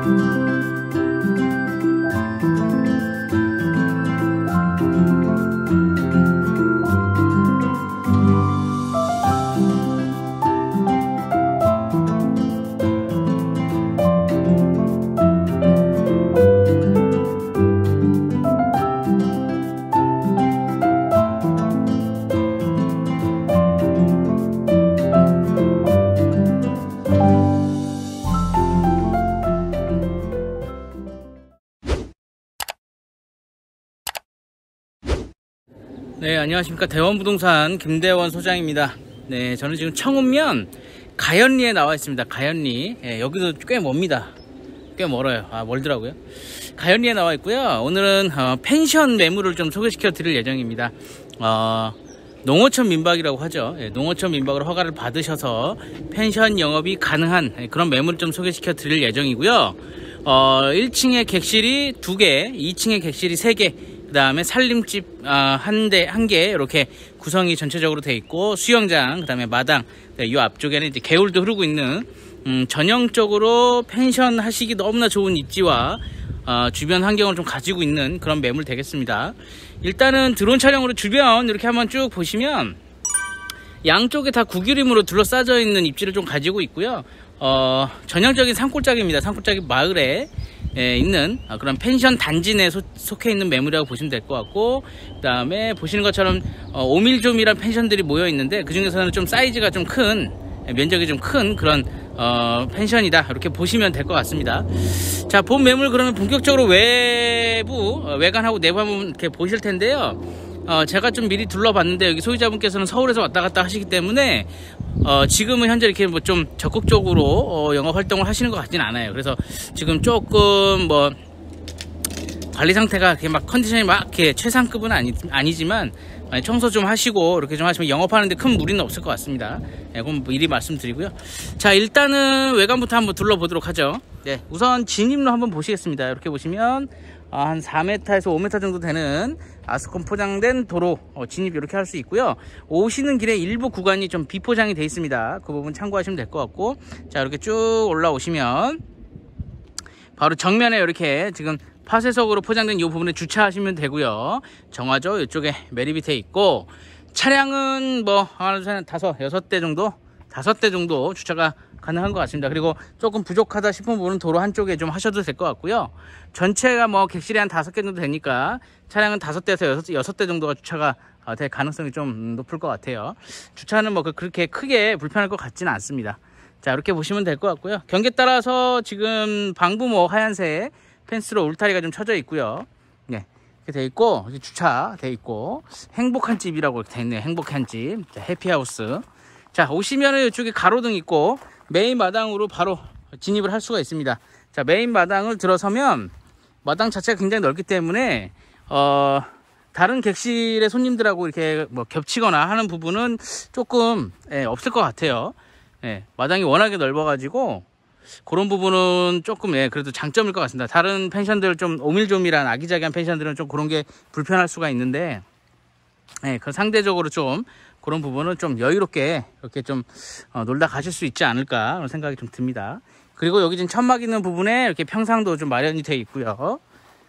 네, 안녕하십니까. 대원부동산 김대원 소장입니다. 네, 저는 지금 청운면 가현리에 나와 있습니다. 가현리. 네, 여기도 꽤 멉니다. 꽤 멀어요. 멀더라고요. 가현리에 나와 있고요. 오늘은 펜션 매물을 좀 소개시켜 드릴 예정입니다. 농어촌 민박이라고 하죠. 네, 농어촌 민박으로 허가를 받으셔서 펜션 영업이 가능한 그런 매물을 좀 소개시켜 드릴 예정이고요. 1층에 객실이 2개, 2층에 객실이 3개, 그 다음에 살림집 한 개 이렇게 구성이 전체적으로 돼 있고, 수영장, 그 다음에 마당, 이 앞쪽에는 이제 개울도 흐르고 있는 전형적으로 펜션 하시기 너무나 좋은 입지와 주변 환경을 좀 가지고 있는 그런 매물 되겠습니다. 일단은 드론 촬영으로 주변 이렇게 한번 쭉 보시면 양쪽에 다 구기림으로 둘러싸져 있는 입지를 좀 가지고 있고요. 전형적인 산골짜기입니다. 산골짜기 마을에 있는 그런 펜션 단지 내에 속해 있는 매물이라고 보시면 될 것 같고, 그 다음에 보시는 것처럼 오밀조밀한 펜션들이 모여 있는데, 그 중에서는 좀 사이즈가 좀 큰, 면적이 좀 큰 그런 펜션이다, 이렇게 보시면 될 것 같습니다. 자, 본 매물 그러면 본격적으로 외관하고 내부 한번 이렇게 보실 텐데요. 제가 좀 미리 둘러봤는데, 여기 소유자분께서는 서울에서 왔다 갔다 하시기 때문에 지금은 현재 이렇게 뭐 좀 적극적으로 영업 활동을 하시는 것 같지는 않아요. 그래서 지금 조금 뭐 관리 상태가 이렇게 막 컨디션이 막 이렇게 최상급은 아니지만 청소 좀 하시고 이렇게 좀 하시면 영업하는데 큰 무리는 없을 것 같습니다. 네, 그럼 미리 말씀드리고요. 자, 일단은 외관부터 한번 둘러보도록 하죠. 네, 우선 진입로 한번 보시겠습니다. 이렇게 보시면 한 4m에서 5m 정도 되는 아스콘 포장된 도로 진입 이렇게 할 수 있고요. 오시는 길에 일부 구간이 좀 비포장이 되어 있습니다. 그 부분 참고하시면 될 것 같고, 자, 이렇게 쭉 올라오시면 바로 정면에 이렇게 지금 파쇄석으로 포장된 이 부분에 주차하시면 되고요. 정화조 이쪽에 매립이 되어 있고, 차량은 뭐 하나, 둘, 셋, 5, 6대 정도, 5대 정도 주차가 가능한 것 같습니다. 그리고 조금 부족하다 싶은 부분은 도로 한쪽에 좀 하셔도 될 것 같고요. 전체가 뭐 객실이 한 5개 정도 되니까 차량은 5대에서 6대 정도가 주차가 될 가능성이 좀 높을 것 같아요. 주차는 뭐 그렇게 크게 불편할 것 같지는 않습니다. 자, 이렇게 보시면 될 것 같고요. 경계에 따라서 지금 방부 뭐 하얀색 펜스로 울타리가 좀 쳐져 있고요. 네, 이렇게 돼 있고, 주차 돼 있고, 행복한 집이라고 돼 있네요. 행복한 집. 자, 해피하우스. 자, 오시면은 이쪽에 가로등 있고 메인 마당으로 바로 진입을 할 수가 있습니다. 자, 메인 마당을 들어서면 마당 자체가 굉장히 넓기 때문에 다른 객실의 손님들하고 이렇게 뭐 겹치거나 하는 부분은 조금 없을 것 같아요. 마당이 워낙에 넓어 가지고 그런 부분은 조금 그래도 장점일 것 같습니다. 다른 펜션들 좀 오밀조밀한 아기자기한 펜션들은 좀 그런 게 불편할 수가 있는데, 그 상대적으로 좀 그런 부분은 좀 여유롭게 이렇게 좀 놀다 가실 수 있지 않을까 그런 생각이 좀 듭니다. 그리고 여기 지금 천막 있는 부분에 이렇게 평상도 좀 마련이 되어 있고요.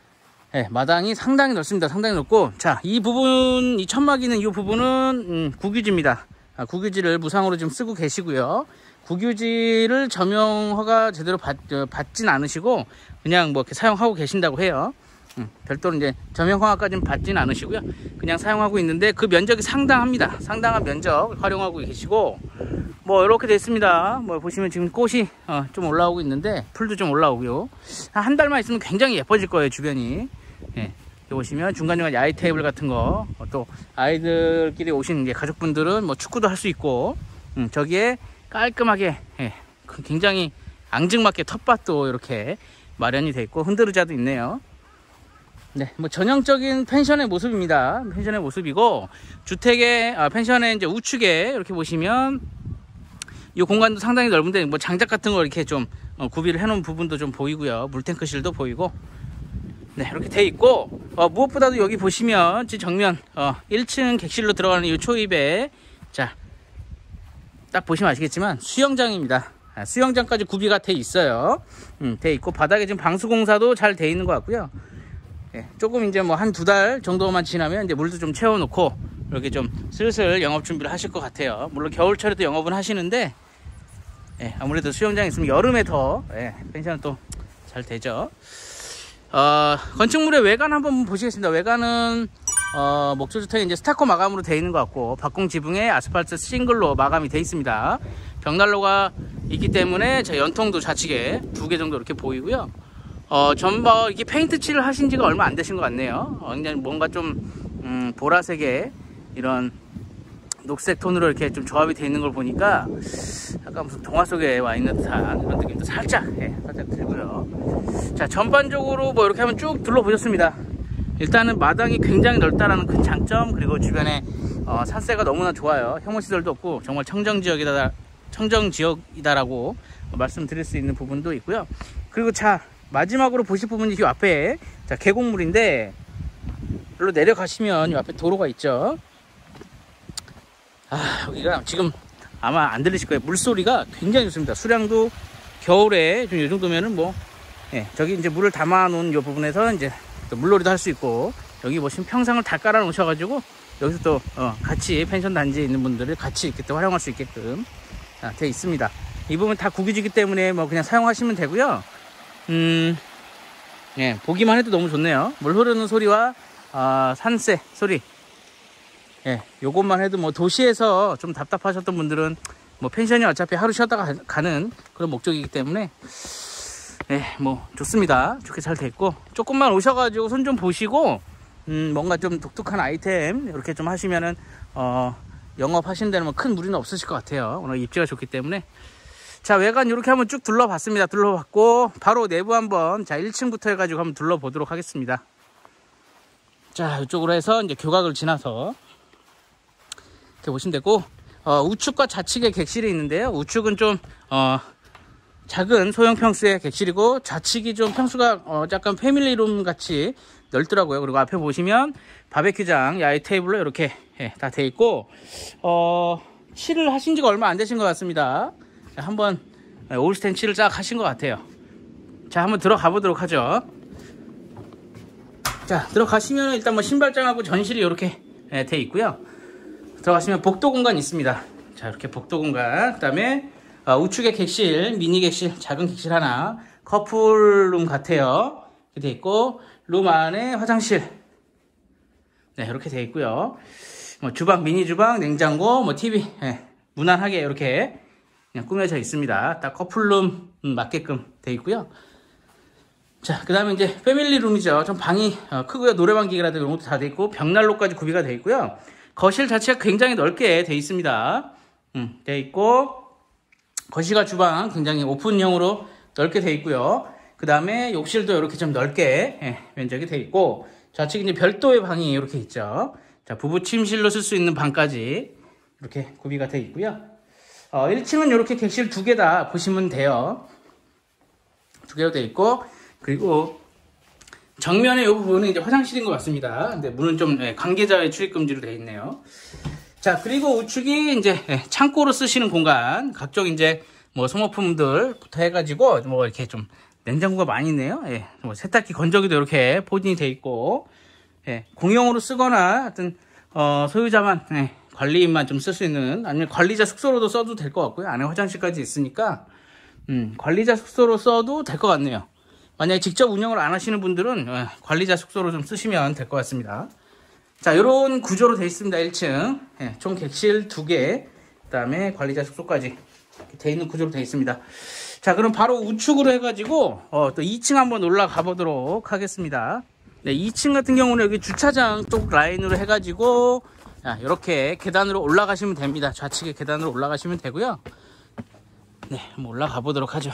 마당이 상당히 넓습니다. 상당히 넓고, 자, 이 부분, 이 천막 있는 이 부분은 국유지입니다. 국유지를 무상으로 좀 쓰고 계시고요. 국유지를 점용허가 제대로 받진 않으시고 그냥 뭐 이렇게 사용하고 계신다고 해요. 별도로 이제 점용허가까지는 받진 않으시고요. 그냥 사용하고 있는데 그 면적이 상당합니다. 상당한 면적 활용하고 계시고, 뭐 이렇게 되어 있습니다. 뭐 보시면 지금 꽃이 좀 올라오고 있는데 풀도 좀 올라오고요. 한 달만 있으면 굉장히 예뻐질 거예요, 주변이. 여기 보시면 중간중간 야외 테이블 같은 거, 또 아이들끼리 오신 가족분들은 뭐 축구도 할 수 있고, 저기에 깔끔하게 굉장히 앙증맞게 텃밭도 이렇게 마련이 되어 있고 흔들의자도 있네요. 네, 뭐 전형적인 펜션의 모습입니다. 펜션의 모습이고, 주택의 펜션의 이제 우측에 이렇게 보시면 이 공간도 상당히 넓은데 뭐 장작 같은 거 이렇게 좀 구비를 해놓은 부분도 좀 보이고요. 물탱크실도 보이고, 네, 이렇게 돼 있고, 무엇보다도 여기 보시면 정면 1층 객실로 들어가는 이 초입에, 자, 딱 보시면 아시겠지만 수영장입니다. 수영장까지 구비가 돼 있어요. 돼 있고 바닥에 지금 방수공사도 잘 돼 있는 것 같고요. 예, 조금 이제 뭐 한 2달 정도만 지나면 이제 물도 좀 채워놓고 이렇게 좀 슬슬 영업 준비를 하실 것 같아요. 물론 겨울철에도 영업은 하시는데 예, 아무래도 수영장이 있으면 여름에 더 펜션은 또 잘 되죠. 건축물의 외관 한번 보시겠습니다. 외관은 목조주택이 이제 스타코 마감으로 되어 있는 것 같고 박공 지붕에 아스팔트 싱글로 마감이 되어 있습니다. 벽난로가 있기 때문에 연통도 좌측에 2개 정도 이렇게 보이고요. 전부 이렇게 페인트 칠을 하신 지가 얼마 안 되신 것 같네요. 굉장히 뭔가 좀 보라색의 이런 녹색 톤으로 이렇게 좀 조합이 되어 있는 걸 보니까 약간 무슨 동화 속에 와 있는 듯한 그런 느낌도 살짝 살짝 들고요. 자, 전반적으로 뭐 이렇게 한번 쭉 둘러보셨습니다. 일단은 마당이 굉장히 넓다라는 큰 장점, 그리고 주변에 산세가 너무나 좋아요. 혐오시설도 없고 정말 청정지역이다라고 말씀드릴 수 있는 부분도 있고요. 그리고 자, 마지막으로 보실 부분이 이 앞에 계곡물인데 여기로 내려가시면 이 앞에 도로가 있죠. 여기가 지금 아마 안 들리실 거예요. 물소리가 굉장히 좋습니다. 수량도 겨울에 좀 이 정도면은 뭐 저기 이제 물을 담아 놓은 이 부분에서 이제 또 물놀이도 할 수 있고, 여기 보시면 평상을 다 깔아 놓으셔가지고 여기서 또 같이 펜션 단지에 있는 분들을 같이 이렇게 또 활용할 수 있게끔 되어 있습니다. 이 부분 다 구기지기 때문에 뭐 그냥 사용하시면 되고요. 보기만 해도 너무 좋네요. 물 흐르는 소리와 산새 소리, 요것만 해도 뭐 도시에서 좀 답답하셨던 분들은 뭐 펜션이 어차피 하루 쉬었다가 가는 그런 목적이기 때문에 뭐 좋습니다. 좋게 잘 됐고, 조금만 오셔가지고 손 좀 보시고 뭔가 좀 독특한 아이템 이렇게 좀 하시면은 영업하시는 데는 뭐 큰 무리는 없으실 것 같아요. 오늘 입지가 좋기 때문에. 자, 외관 이렇게 한번 쭉 둘러봤습니다. 둘러봤고 바로 내부 한번 1층부터 해가지고 한번 둘러보도록 하겠습니다. 자, 이쪽으로 해서 이제 교각을 지나서 이렇게 보시면 되고, 우측과 좌측에 객실이 있는데요. 우측은 좀 작은 소형 평수의 객실이고, 좌측이 좀 평수가 약간 패밀리룸 같이 넓더라고요. 그리고 앞에 보시면 바베큐장, 야외 테이블로 이렇게 다 돼 있고, 칠을 하신 지가 얼마 안 되신 것 같습니다. 한번 올스텐 칠을 쫙 하신 것 같아요. 자, 한번 들어가 보도록 하죠. 자, 들어가시면 일단 뭐 신발장하고 전실이 이렇게 돼 있고요. 들어가시면 복도 공간 있습니다. 자, 이렇게 복도 공간, 그 다음에 우측에 객실, 미니 객실, 작은 객실 하나, 커플룸 같아요. 이렇게 돼 있고, 룸 안에 화장실, 이렇게 돼 있고요. 뭐 주방, 미니 주방, 냉장고, 뭐 TV, 무난하게 이렇게 그냥 꾸며져 있습니다. 딱 커플룸 맞게끔 돼 있고요. 자, 그 다음에 이제 패밀리룸이죠. 좀 방이 크고요. 노래방 기계라든지 이런 것도 다 돼 있고, 벽난로까지 구비가 돼 있고요. 거실 자체가 굉장히 넓게 돼 있습니다. 돼 있고, 거실과 주방 굉장히 오픈형으로 넓게 돼 있고요. 그 다음에 욕실도 이렇게 좀 넓게 면적이 돼 있고, 좌측에 이제 별도의 방이 이렇게 있죠. 자, 부부 침실로 쓸 수 있는 방까지 이렇게 구비가 돼 있고요. 1층은 이렇게 객실 2개 다 보시면 돼요. 2개로 돼 있고, 그리고 정면에 이 부분은 이제 화장실인 것 같습니다. 근데 문은 좀 관계자의 출입 금지로 되어 있네요. 자, 그리고 우측이 이제 창고로 쓰시는 공간, 각종 이제 뭐 소모품들부터 해가지고 뭐 이렇게 좀 냉장고가 많이 있네요. 뭐 세탁기, 건조기도 이렇게 포진이 되어 있고, 공용으로 쓰거나 하여튼 소유자만 관리인만 좀 쓸 수 있는, 아니면 관리자 숙소로도 써도 될 것 같고요. 안에 화장실까지 있으니까 관리자 숙소로 써도 될 것 같네요. 만약에 직접 운영을 안 하시는 분들은 관리자 숙소로 좀 쓰시면 될 것 같습니다. 자, 이런 구조로 되어 있습니다. 1층 총 객실 2개, 그 다음에 관리자 숙소까지 이렇게 되어 있는 구조로 되어 있습니다. 자, 그럼 바로 우측으로 해가지고 또 2층 한번 올라가 보도록 하겠습니다. 2층 같은 경우는 여기 주차장 쪽 라인으로 해가지고 이렇게 계단으로 올라가시면 됩니다. 좌측에 계단으로 올라가시면 되고요. 한번 올라가 보도록 하죠.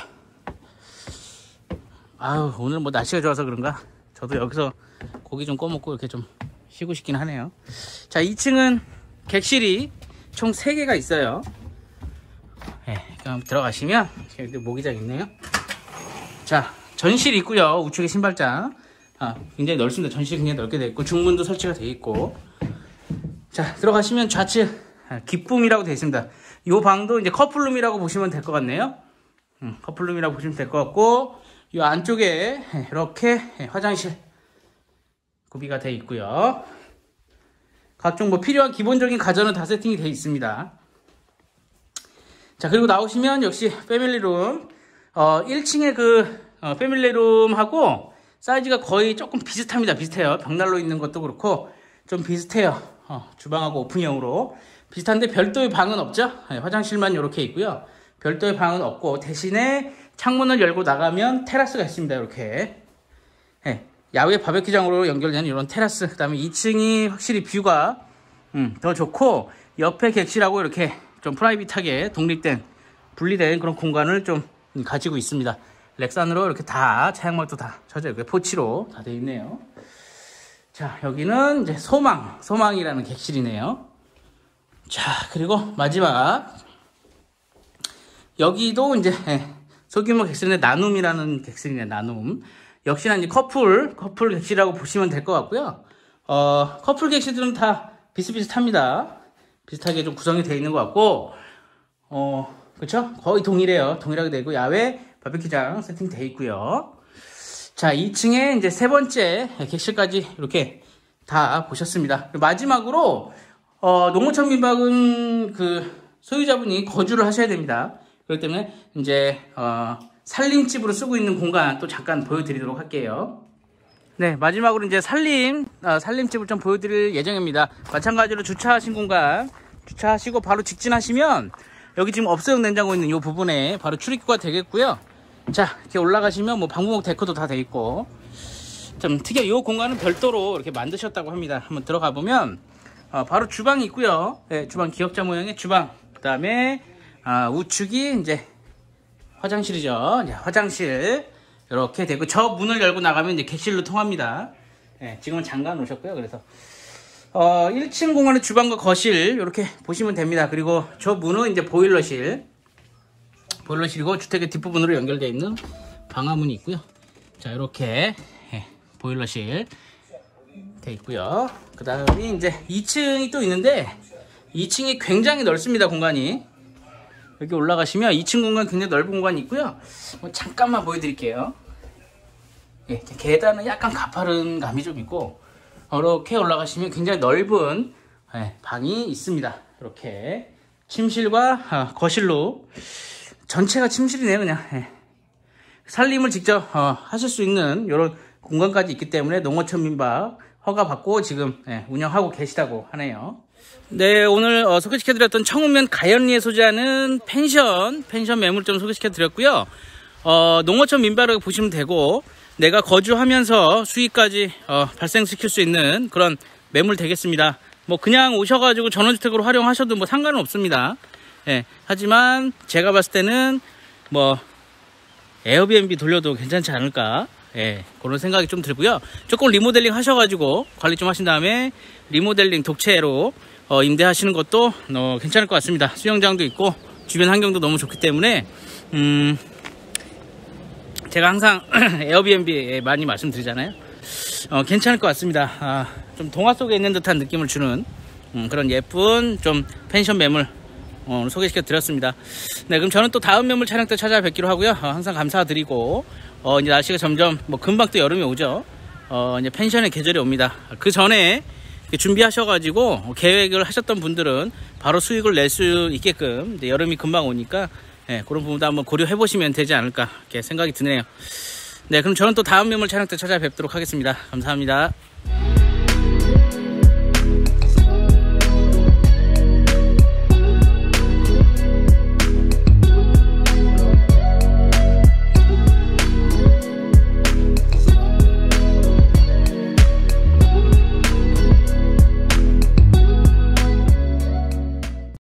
아유, 오늘 뭐 날씨가 좋아서 그런가 저도 여기서 고기 좀 꺼먹고 이렇게 좀 쉬고 싶긴 하네요. 자, 2층은 객실이 총 3개가 있어요. 그럼 들어가시면 여기 모기장 있네요. 자, 전실 있고요. 우측에 신발장, 굉장히 넓습니다. 전실 굉장히 넓게 되어 있고, 중문도 설치가 되어 있고. 자, 들어가시면 좌측 기쁨이라고 되어 있습니다. 이 방도 이제 커플룸이라고 보시면 될 것 같네요. 커플룸이라고 보시면 될 것 같고, 이 안쪽에 이렇게 화장실 구비가 되어 있고요. 각종 뭐 필요한 기본적인 가전은 다 세팅이 되어 있습니다. 자, 그리고 나오시면 역시 패밀리룸, 1층에 그 패밀리룸하고 사이즈가 거의 조금 비슷합니다. 비슷해요. 벽난로 있는 것도 그렇고 좀 비슷해요. 주방하고 오픈형으로 비슷한데 별도의 방은 없죠. 화장실만 이렇게 있고요. 별도의 방은 없고 대신에 창문을 열고 나가면 테라스가 있습니다. 이렇게 야외 바베큐장으로 연결되는 이런 테라스. 그 다음에 2층이 확실히 뷰가 더 좋고, 옆에 객실하고 이렇게 좀 프라이빗하게 독립된 분리된 그런 공간을 좀 가지고 있습니다. 렉산으로 이렇게 다 차양막도 다 쳐져 있고 포치로 다 되어 있네요. 자, 여기는 이제 소망이라는 객실이네요. 자, 그리고 마지막 여기도 이제 소규모 객실인데 나눔이라는 객실이네요. 나눔. 역시나 이제 커플 객실이라고 보시면 될 것 같고요. 커플 객실들은 다 비슷비슷합니다. 비슷하게 좀 구성이 되어 있는 것 같고, 그쵸? 거의 동일해요. 동일하게 되고, 야외 바베큐장 세팅되어 있고요. 자, 2층에 이제 세 번째 객실까지 이렇게 다 보셨습니다. 마지막으로, 농어촌 민박은 그 소유자분이 거주를 하셔야 됩니다. 그렇기 때문에 이제, 살림집으로 쓰고 있는 공간 또 잠깐 보여드리도록 할게요. 네, 마지막으로 이제 살림집을 좀 보여드릴 예정입니다. 마찬가지로 주차하신 공간, 주차하시고 바로 직진하시면 여기 지금 업소용 냉장고 있는 이 부분에 바로 출입구가 되겠고요. 자, 이렇게 올라가시면 뭐 방부목 데크도 다 돼 있고, 좀 특이한 이 공간은 별도로 이렇게 만드셨다고 합니다. 한번 들어가 보면 바로 주방이 있고요. 네, 주방 기역자 모양의 주방. 그 다음에 우측이 이제 화장실이죠. 이제 화장실 이렇게 되고, 저 문을 열고 나가면 이제 객실로 통합니다. 네, 지금은 잠가 놓으셨고요. 그래서 1층 공간의 주방과 거실 이렇게 보시면 됩니다. 그리고 저 문은 이제 보일러실이고 주택의 뒷부분으로 연결되어 있는 방화문이 있고요. 자, 이렇게 보일러실 돼 있고요. 그 다음에 이제 2층이 또 있는데 2층이 굉장히 넓습니다. 공간이 여기 올라가시면 2층 공간 굉장히 넓은 공간이 있고요. 잠깐만 보여드릴게요. 예, 계단은 약간 가파른 감이 좀 있고, 이렇게 올라가시면 굉장히 넓은 방이 있습니다. 이렇게 침실과 거실로 전체가 침실이네요. 그냥 살림을 직접 하실 수 있는 이런 공간까지 있기 때문에 농어촌 민박 허가받고 지금 운영하고 계시다고 하네요. 네, 오늘 소개시켜드렸던 청운면 가연리에 소재하는 펜션 매물 좀 소개시켜드렸고요. 농어촌 민박이라고 보시면 되고, 내가 거주하면서 수익까지 발생시킬 수 있는 그런 매물 되겠습니다. 뭐 그냥 오셔가지고 전원주택으로 활용하셔도 뭐 상관은 없습니다. 예, 하지만 제가 봤을 때는 뭐 에어비앤비 돌려도 괜찮지 않을까, 예, 그런 생각이 좀 들고요. 조금 리모델링 하셔가지고 관리 좀 하신 다음에 리모델링 독채로 임대하시는 것도 괜찮을 것 같습니다. 수영장도 있고 주변 환경도 너무 좋기 때문에 제가 항상 에어비앤비 많이 말씀드리잖아요. 괜찮을 것 같습니다. 좀 동화 속에 있는 듯한 느낌을 주는 그런 예쁜 좀 펜션 매물 소개시켜 드렸습니다. 네, 그럼 저는 또 다음 매물 촬영 때 찾아뵙기로 하고요. 항상 감사드리고, 이제 날씨가 점점 금방 또 여름이 오죠. 이제 펜션의 계절이 옵니다. 그 전에 준비하셔가지고 계획을 하셨던 분들은 바로 수익을 낼 수 있게끔, 이제 여름이 금방 오니까 그런 부분도 한번 고려해 보시면 되지 않을까 이렇게 생각이 드네요. 네, 그럼 저는 또 다음 매물 촬영 때 찾아뵙도록 하겠습니다. 감사합니다.